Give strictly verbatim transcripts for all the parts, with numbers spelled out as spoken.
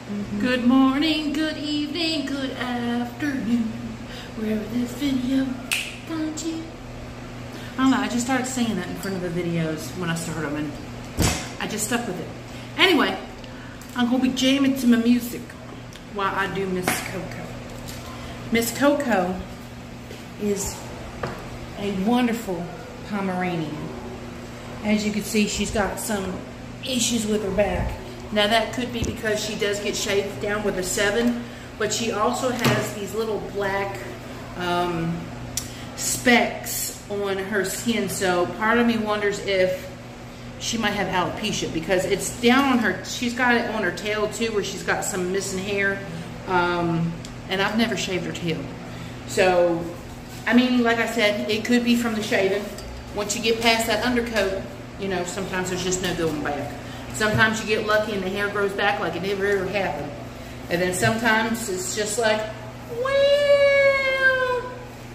Mm-hmm. Good morning, good evening, good afternoon, wherever this video finds you. I don't know, I just started saying that in front of the videos when I started them, and I just stuck with it. Anyway, I'm going to be jamming to my music while I do Miss Coco. Miss Coco is a wonderful Pomeranian. As you can see, she's got some issues with her back. Now that could be because she does get shaved down with a seven, but she also has these little black um, specks on her skin. So part of me wonders if she might have alopecia, because it's down on her, she's got it on her tail too, where she's got some missing hair. Um, and I've never shaved her tail. So, I mean, like I said, it could be from the shaving. Once you get past that undercoat, you know, sometimes there's just no going back. Sometimes you get lucky and the hair grows back like it never ever happened. And then sometimes it's just like, well.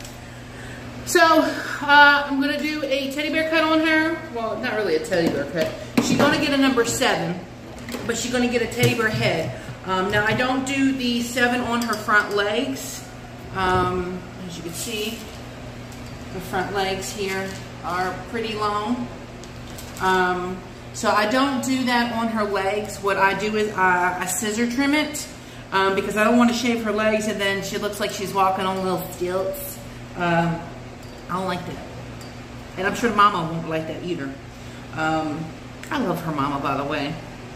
So, uh, I'm going to do a teddy bear cut on her. Well, not really a teddy bear cut. She's going to get a number seven, but she's going to get a teddy bear head. Um, now, I don't do the seven on her front legs. Um, as you can see, the front legs here are pretty long. Um, so I don't do that on her legs. What I do is uh, I scissor trim it um, because I don't want to shave her legs and then she looks like she's walking on little stilts. Um, I don't like that. And I'm sure Mama won't like that either. Um, I love her Mama, by the way.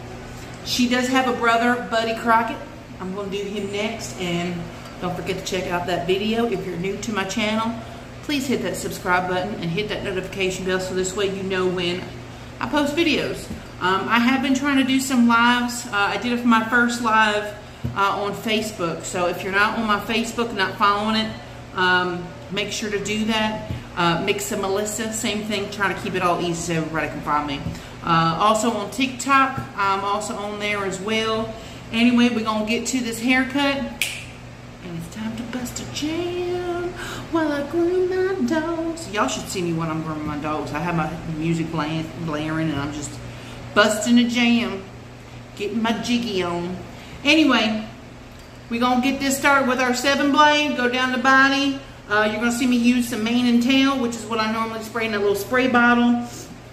She does have a brother, Buddy Crockett. I'm going to do him next. And don't forget to check out that video. If you're new to my channel, please hit that subscribe button and hit that notification bell so this way you know when I post videos. Um, I have been trying to do some lives. Uh, I did it for my first live uh, on Facebook. So if you're not on my Facebook, not following it, um, make sure to do that. Uh, Mixa Melissa, same thing, trying to keep it all easy so everybody can find me. Uh, also on TikTok, I'm also on there as well. Anyway, we're going to get to this haircut. And it's time to bust a jam while I groom my dogs. Y'all should see me when I'm grooming my dogs. I have my music blaring, blaring and I'm just busting a jam, getting my jiggy on. Anyway, we're going to get this started with our seven blade, go down the body. Uh, you're going to see me use some mane and tail, which is what I normally spray in a little spray bottle.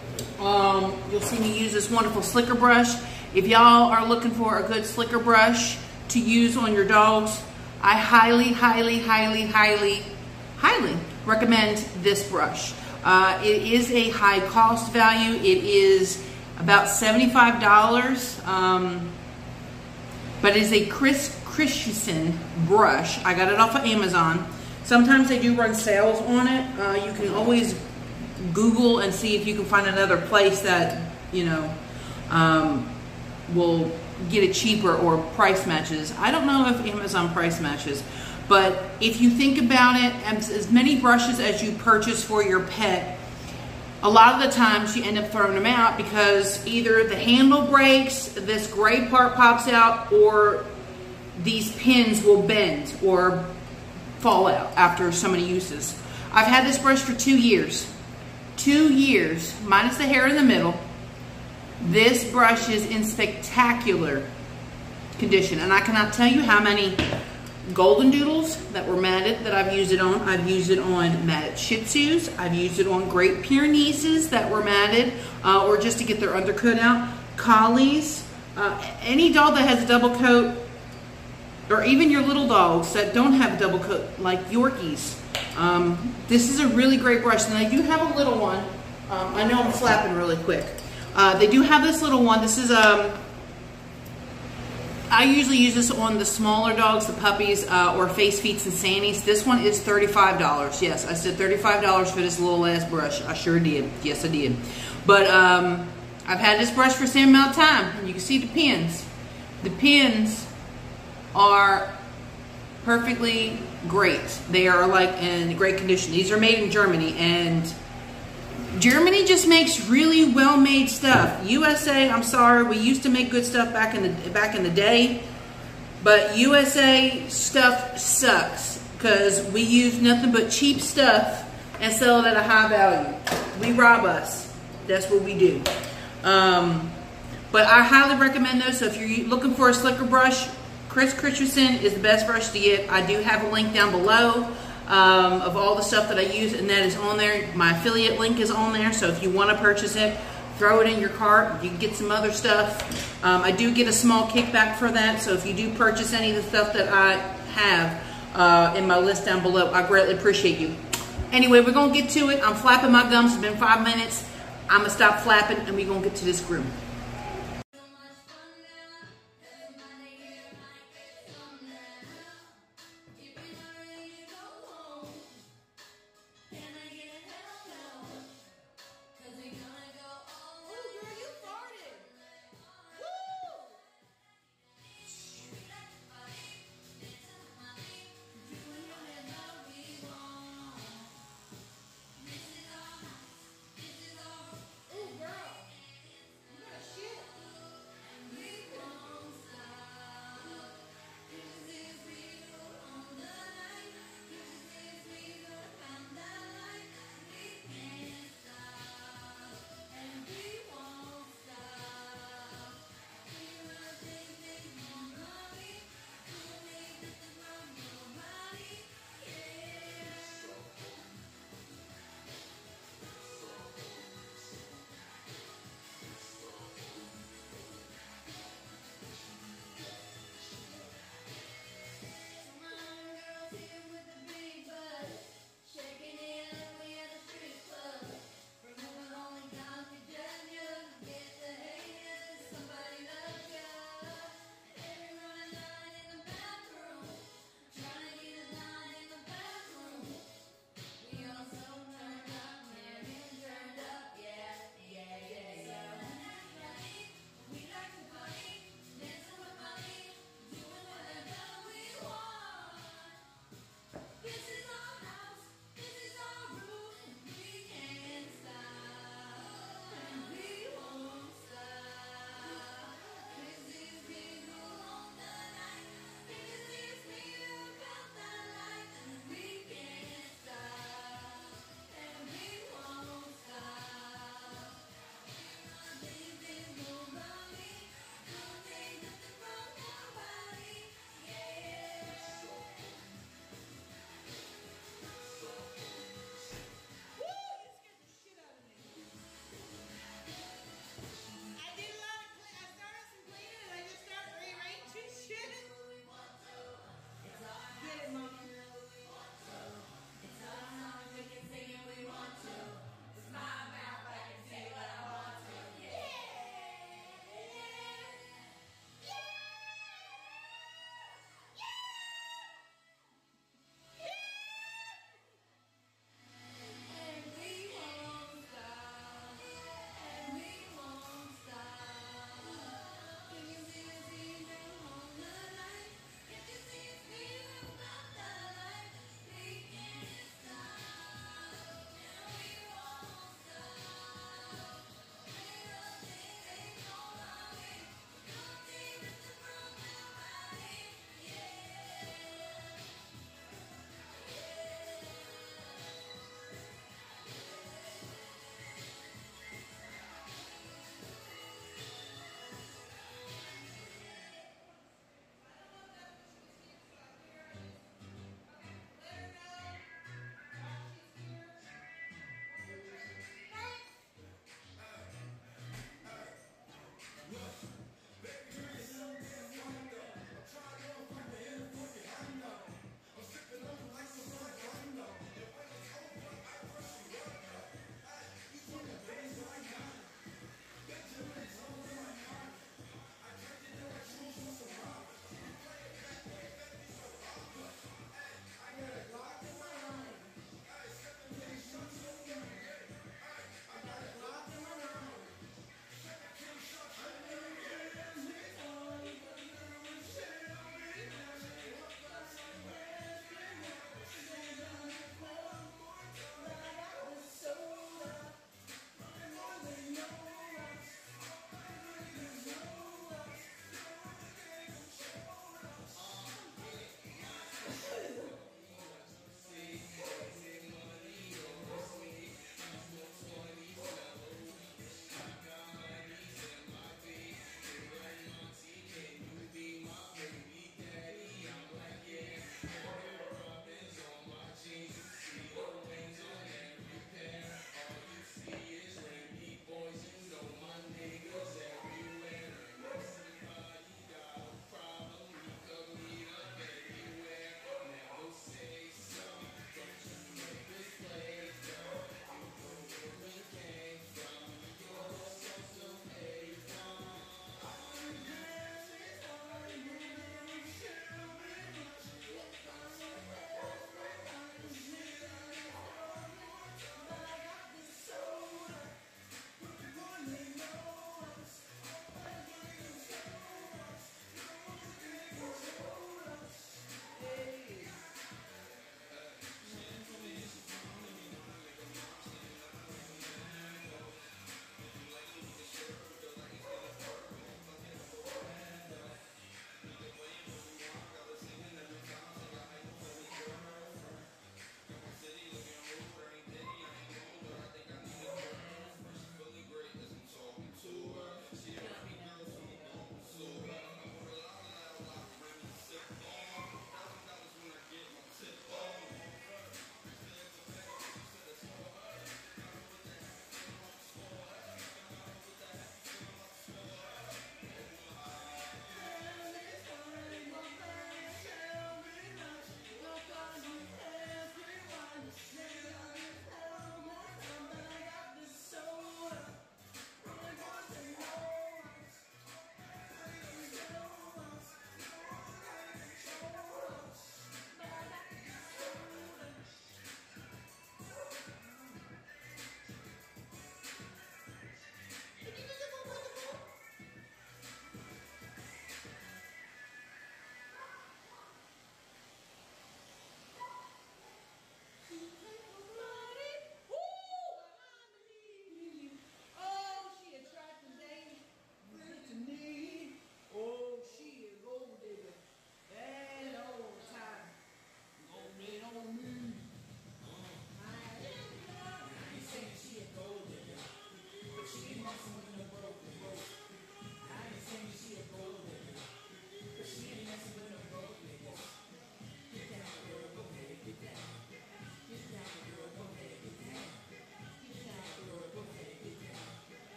Um, you'll see me use this wonderful slicker brush. If y'all are looking for a good slicker brush to use on your dogs, I highly, highly, highly, highly, highly recommend this brush. Uh, it is a high cost value. It is about seventy-five dollars, um, but it is a Chris Christensen brush. I got it off of Amazon. Sometimes they do run sales on it. Uh, you can always Google and see if you can find another place that, you know, um, will get it cheaper or price matches. I don't know if Amazon price matches, but if you think about it, as, as many brushes as you purchase for your pet, a lot of the times you end up throwing them out because either the handle breaks, this gray part pops out, or these pins will bend or fall out after so many uses. I've had this brush for two years. Two years, minus the hair in the middle. This brush is in spectacular condition, and I cannot tell you how many golden doodles that were matted that I've used it on. I've used it on matted Shih Tzus. I've used it on Great Pyrenees that were matted, uh, or just to get their undercoat out. Collies, uh, any dog that has a double coat, or even your little dogs that don't have a double coat, like Yorkies. Um, this is a really great brush, and I do have a little one. Um, I know I'm flapping really quick. Uh, they do have this little one. This is um. I usually use this on the smaller dogs, the puppies, uh, or face, feets, and sannies. This one is thirty-five dollars. Yes, I said thirty-five dollars for this little ass brush. I sure did. Yes, I did. But um, I've had this brush for the same amount of time, and you can see the pins. The pins are perfectly great. They are like in great condition. These are made in Germany, and Germany just makes really well-made stuff. U S A, I'm sorry, we used to make good stuff back in the back in the day, but U S A stuff sucks because we use nothing but cheap stuff and sell it at a high value. We rob us. That's what we do. Um, But I highly recommend those. So if you're looking for a slicker brush, Chris Christensen is the best brush to get. I do have a link down below um, of all the stuff that I use, and that is on there. My affiliate link is on there, so if you want to purchase it, throw it in your cart. You can get some other stuff. Um, I do get a small kickback for that, so if you do purchase any of the stuff that I have uh, in my list down below, I greatly appreciate you. Anyway, we're going to get to it. I'm flapping my gums. It's been five minutes. I'm going to stop flapping, and we're going to get to this groom.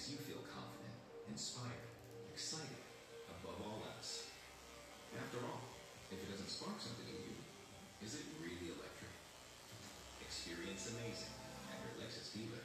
makes you feel confident, inspired, excited, above all else. After all, if it doesn't spark something in you, is it really electric? Experience amazing at your Lexus dealer.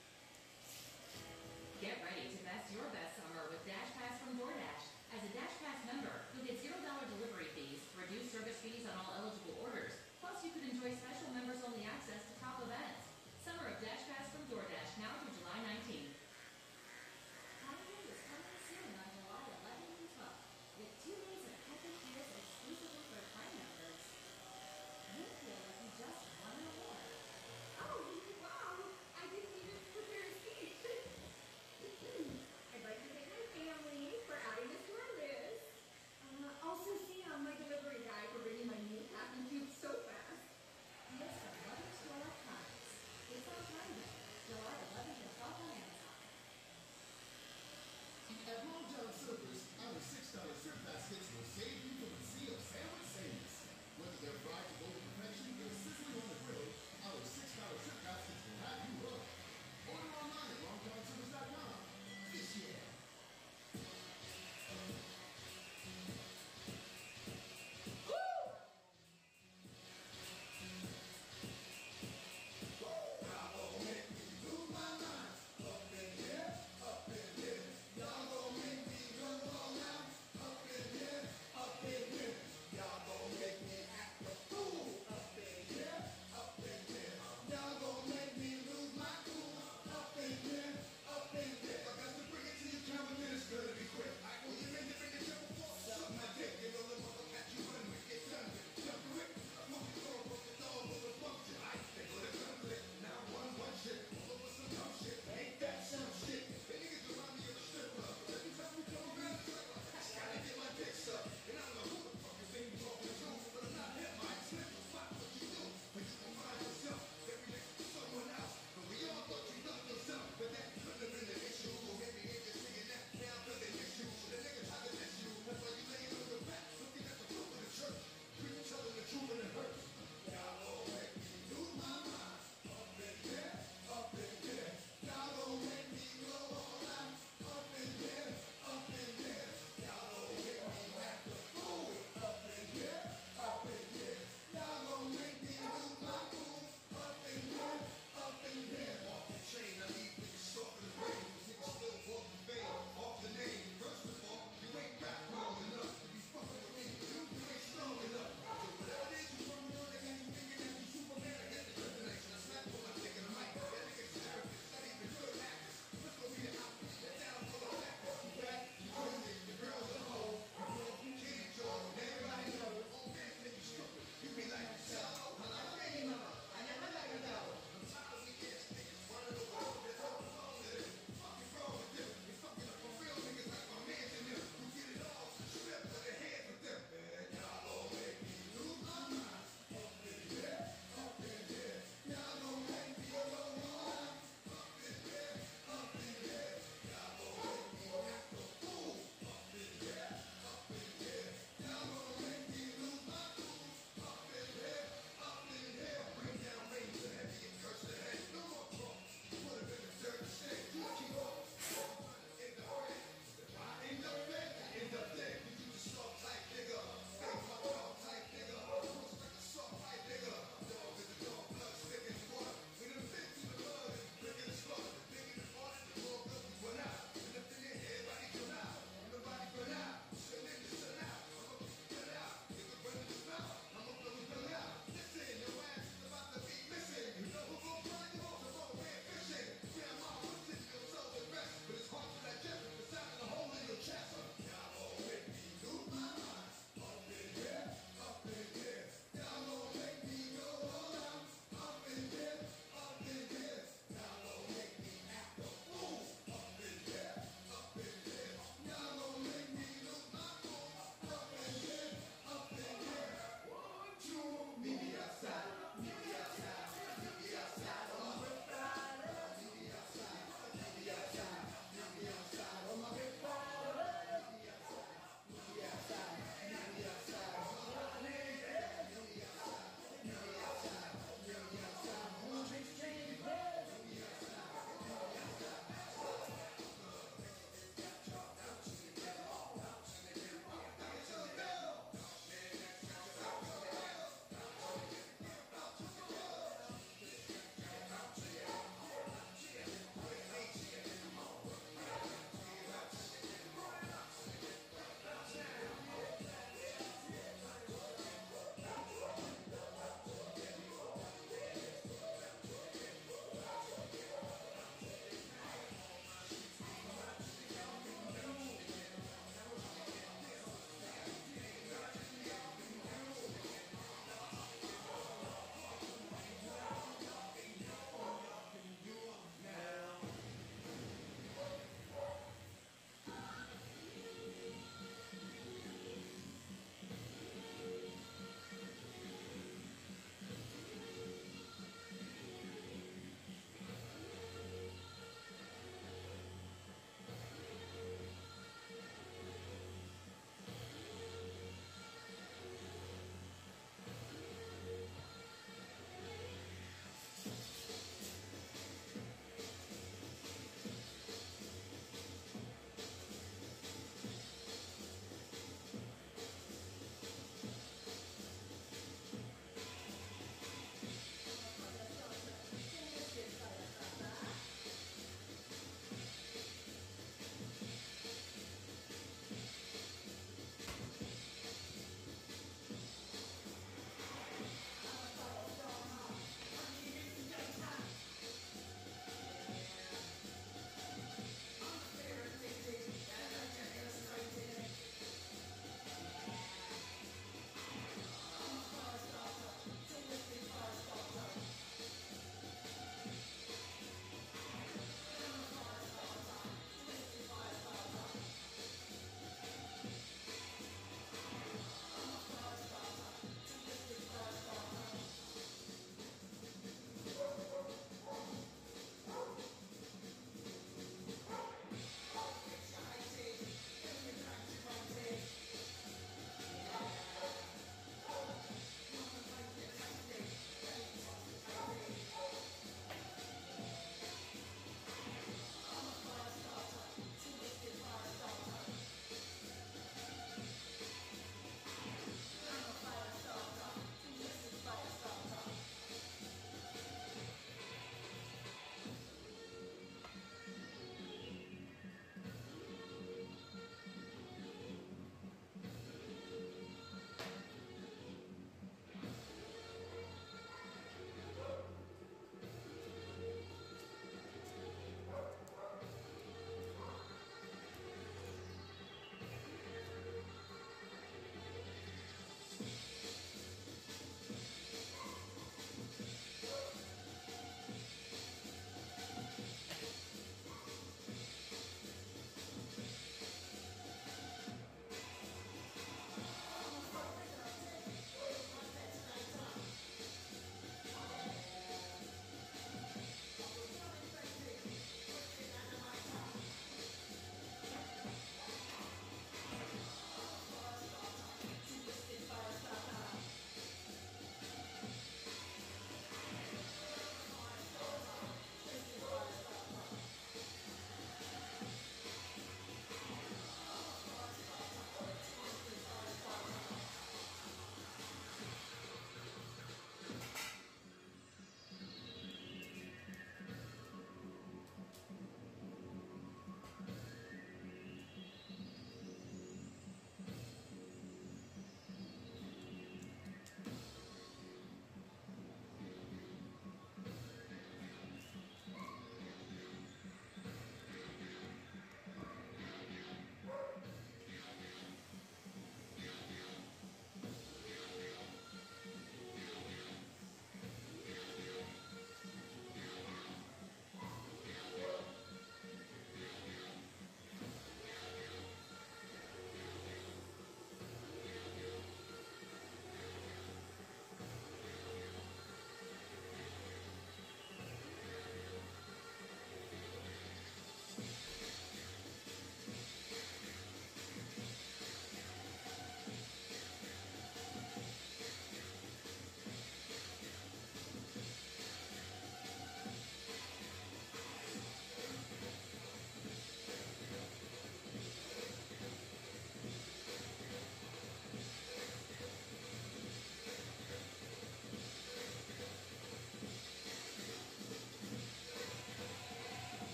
Get ready to best your best summer with Dash Pass from DoorDash. As a Dash Pass member, you'll get zero dollars delivery fees, reduced service fees on all eligible orders. Plus, you could enjoy special members-only access to top events. Summer of Dash Pass from DoorDash, now through July nineteenth. Holiday is coming soon on July eleventh and twelfth, with two days of epic deals exclusively for Prime members. You feel like you just won an award. Oh, wow! I didn't even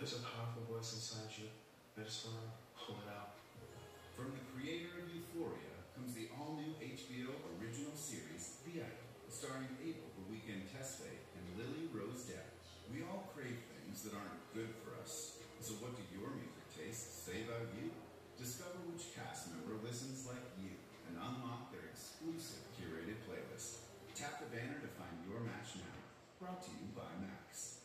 There's a powerful voice inside you. I just want to pull it out. From the creator of Euphoria comes the all-new H B O original series, The Idol, starring Abel, the Weekend Test Fade, and Lily Rose Depp. We all crave things that aren't good for us. So what do your music tastes say about you? Discover which cast member listens like you and unlock their exclusive curated playlist. Tap the banner to find your match now. Brought to you by Max.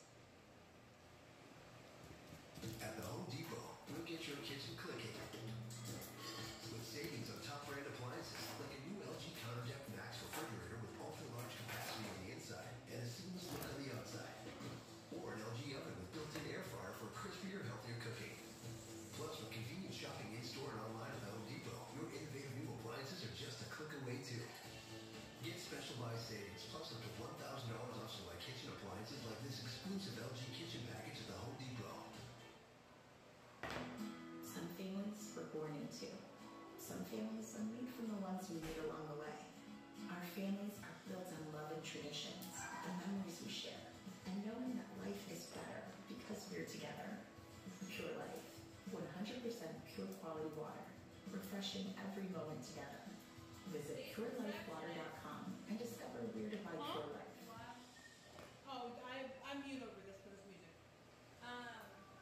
At the Home Depot, we'll get your kitchen clicking. With savings on top brand appliances like a new L G CounterTech Max refrigerator with ultra-large capacity on the inside and a seamless look on the outside. Or an L G oven with built-in air fryer for crispier, healthier cooking. Plus, with convenient shopping in-store and online at the Home Depot, your innovative new appliances are just a click away too. Get special buy savings plus up to one thousand dollars off select kitchen appliances like this exclusive L G kitchen package at the Home Depot. Some families we're born into. Some families are made from the ones we meet along the way. Our families are built on love and traditions, the memories we share, and knowing that life is better because we're together. Pure Life, one hundred percent pure quality water, refreshing every moment together. Visit pure life water dot com and discover where to buy Pure Life. Oh, I, I'm mute over this for this music. Um,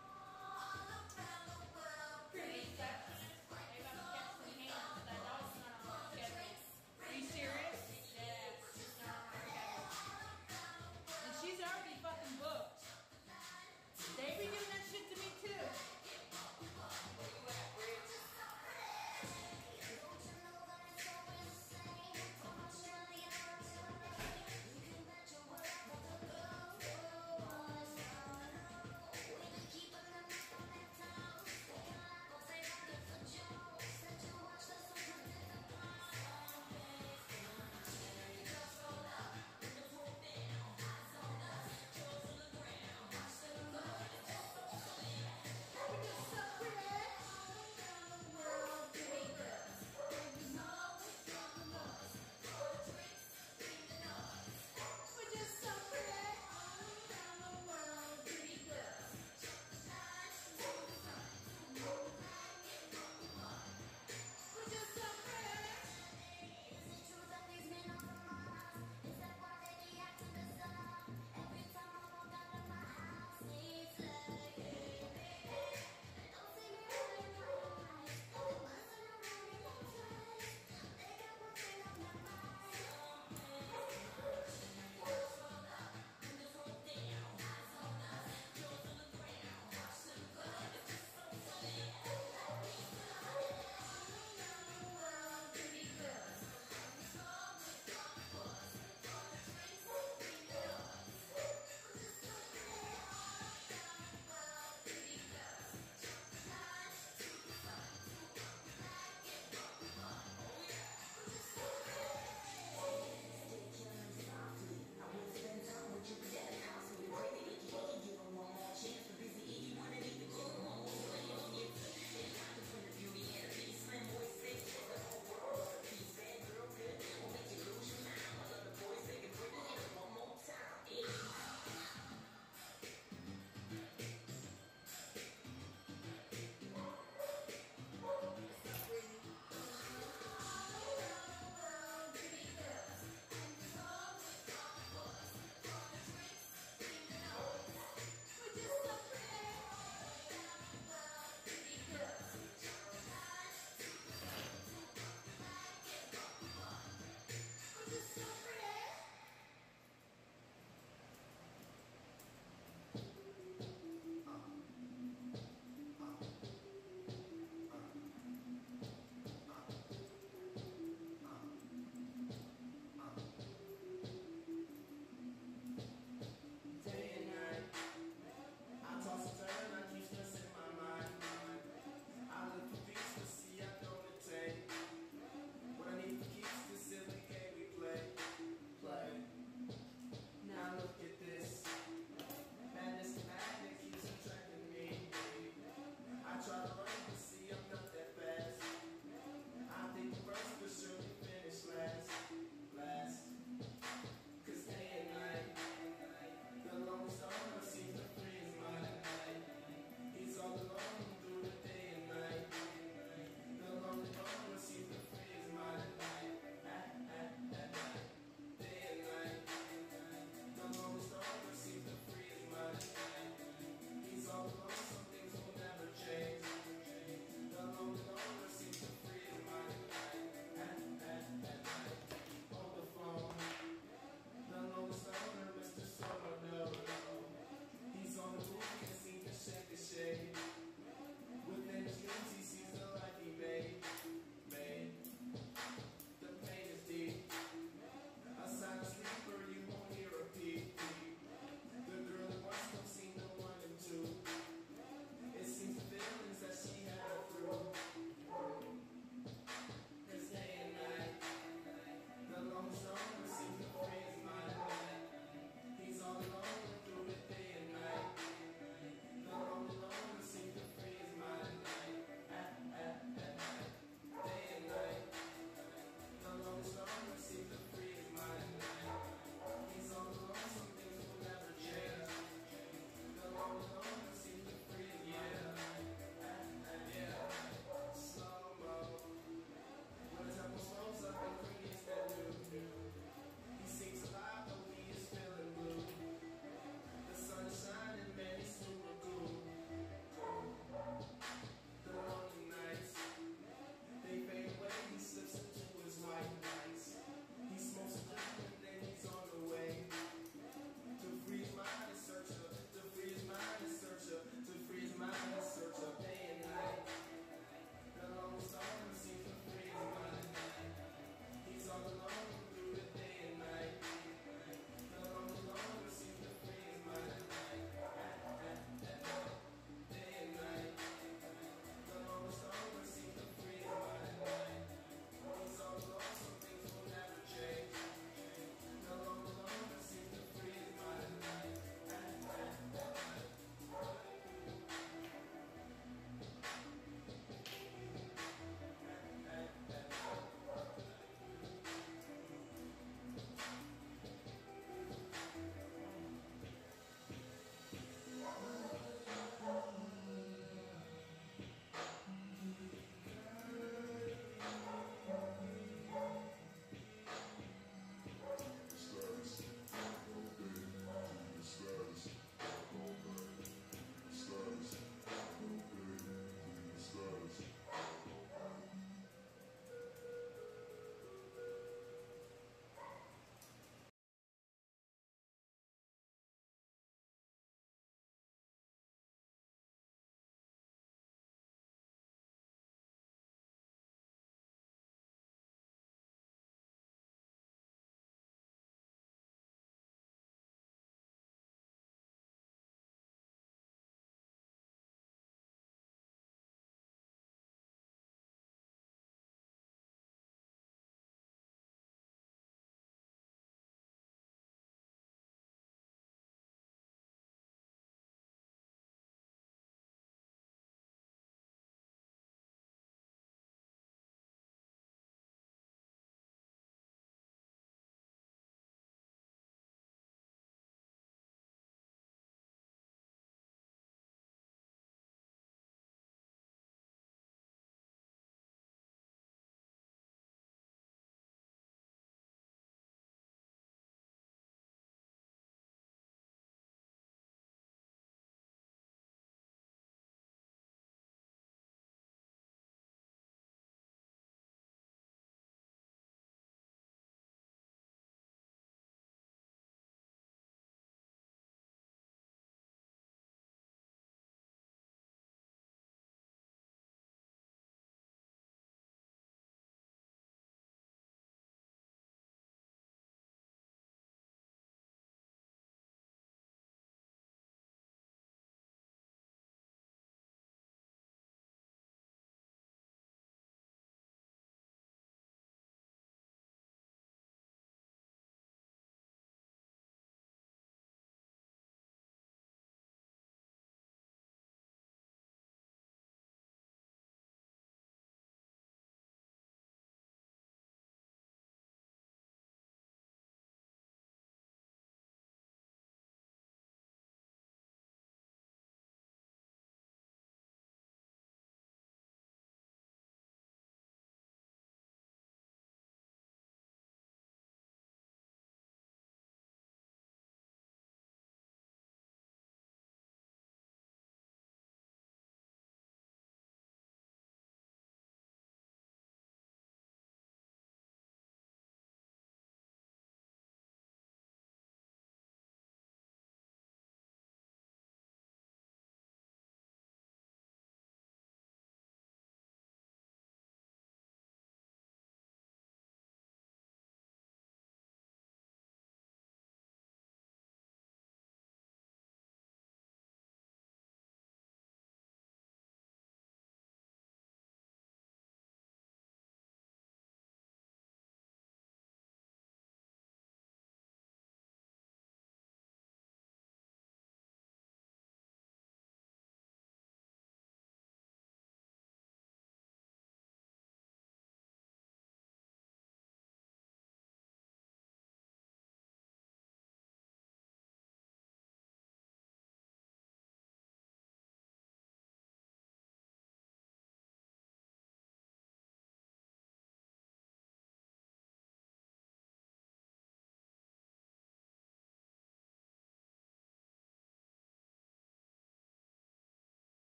pretty sexy. Maybe I'm catching hands, but that dog's not on my schedule. Are you serious? Yeah, she's not on my schedule. And she's already fucking booked. They be doing that shit to me too.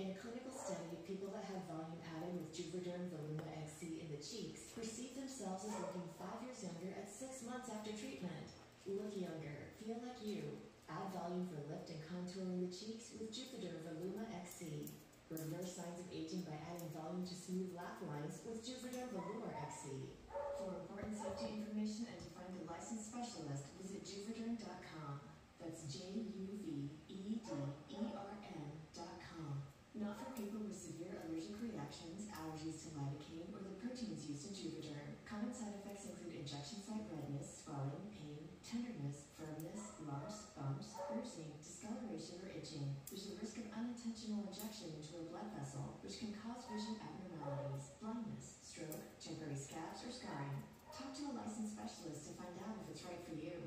In a clinical study, people that had volume added with Juvederm Voluma X C in the cheeks perceived themselves as looking five years younger at six months after treatment. Look younger, feel like you. Add volume for lift and contouring the cheeks with Juvederm Voluma X C. Reverse signs of aging by adding volume to smooth laugh lines with Juvederm Voluma X C. For important safety information and to find a licensed specialist, visit Juvederm dot com. That's J U V E D E R N dot com. Not for people with severe allergic reactions, allergies to lidocaine, or the proteins used in Juvederm. Common side effects include injection site redness, swelling, pain, tenderness, firmness, lumps, bumps, bruising, discoloration, or itching. There's a risk of unintentional injection into a blood vessel, which can cause vision abnormalities, blindness, stroke, temporary scabs, or scarring. Talk to a licensed specialist to find out if it's right for you.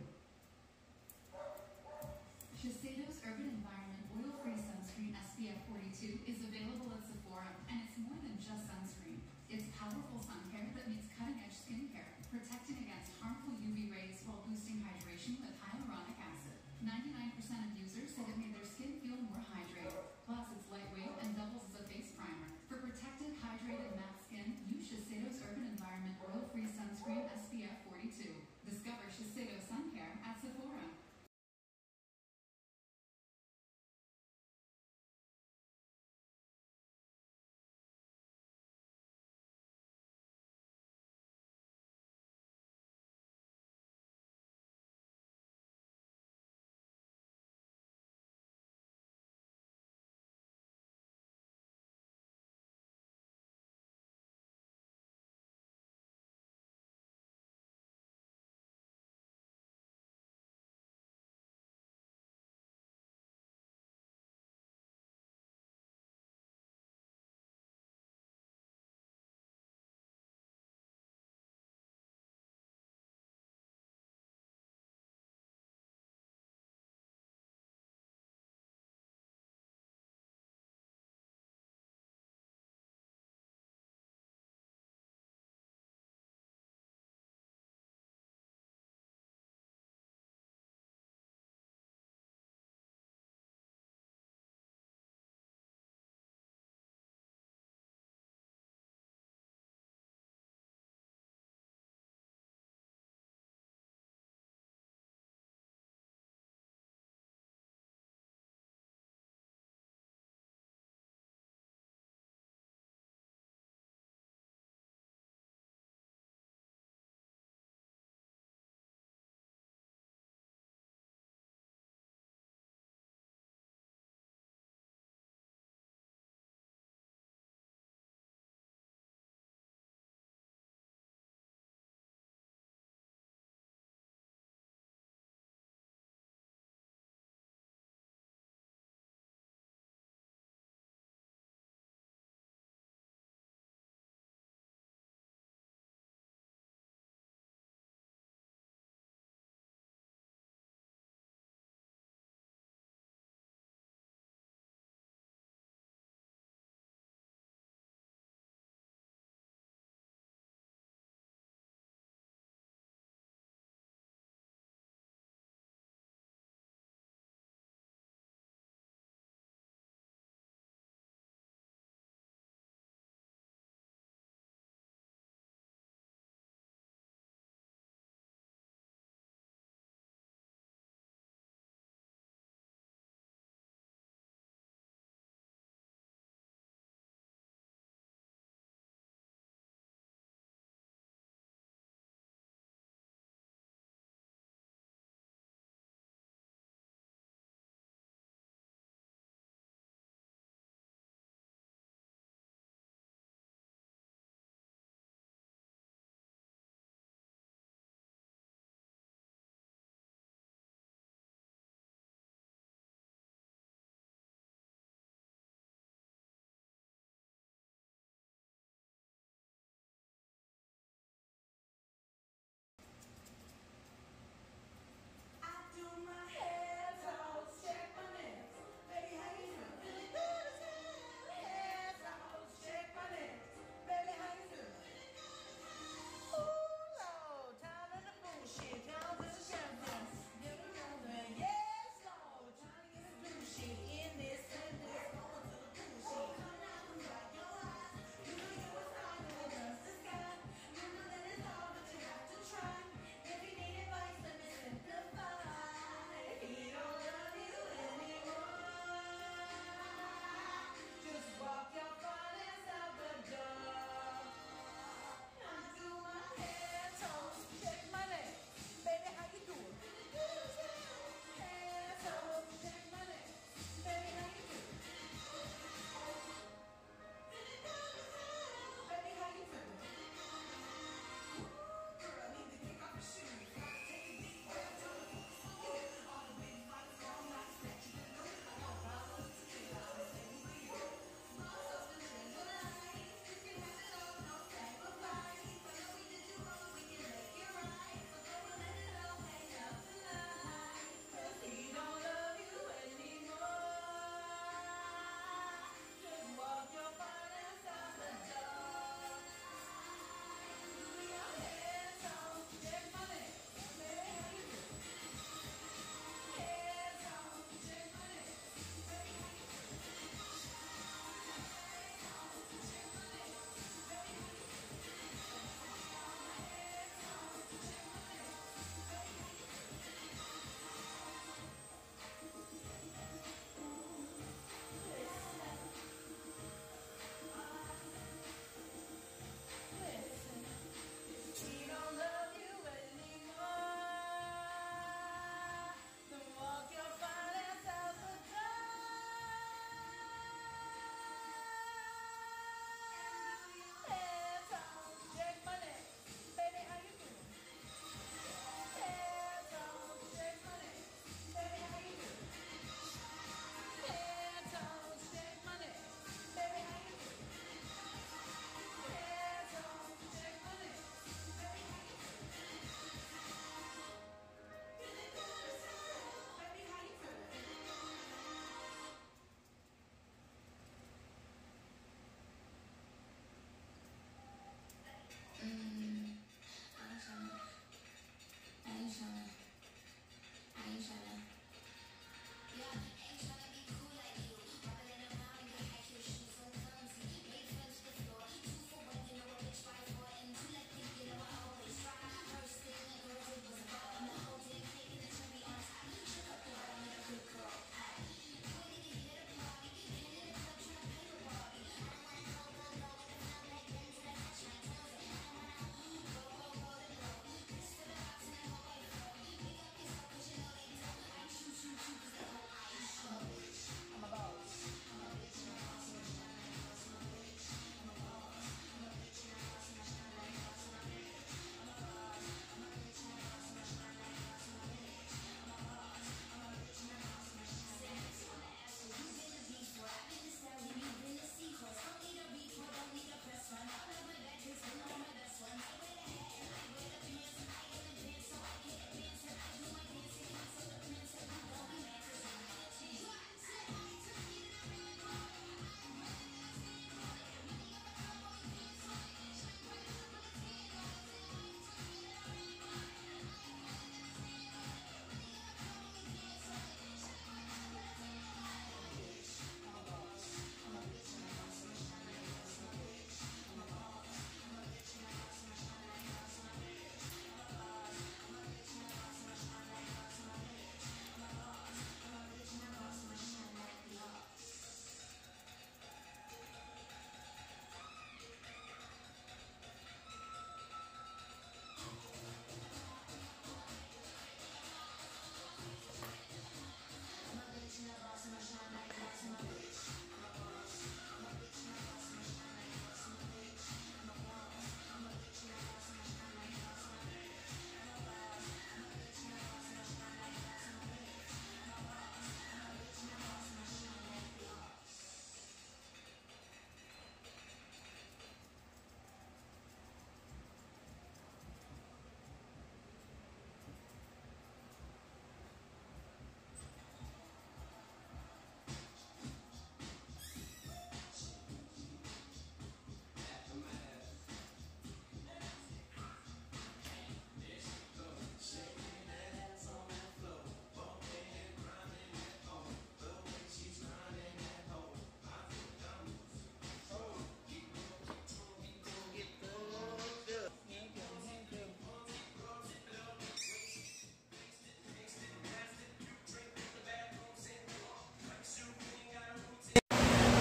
Shiseido's Urban Environment Oil-Free Sunscreen S P F forty-two is available at Sephora, and it's more than just sunscreen. It's powerful sun care that meets cutting-edge skincare, protecting against harmful U V rays while boosting hydration with hyaluronic acid. ninety-nine percent of users said it made their skin feel more hydrated. Plus, it's lightweight and doubles as a face primer. For protected, hydrated, matte skin, use Shiseido's Urban Environment Oil-Free Sunscreen S P F forty-two. Discover Shiseido Sun Care at Sephora.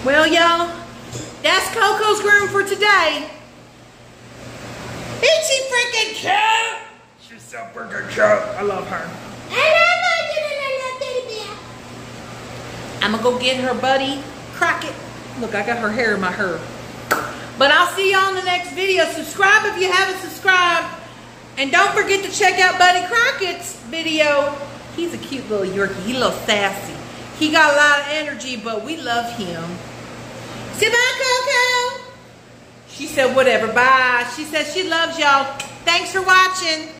Well, y'all, that's Coco's groom for today. Ain't she freaking cute? She's so freaking cute. I love her. I love her. I'm gonna go get her buddy Crockett. Look, I got her hair in my hair. But I'll see y'all in the next video. Subscribe if you haven't subscribed. And don't forget to check out Buddy Crockett's video. He's a cute little Yorkie. He's a little sassy. He got a lot of energy, but we love him. Say bye, Coco. She said whatever. Bye. She said she loves y'all. Thanks for watching.